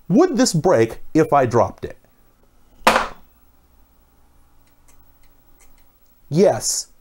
Would this break if I dropped it? Yes,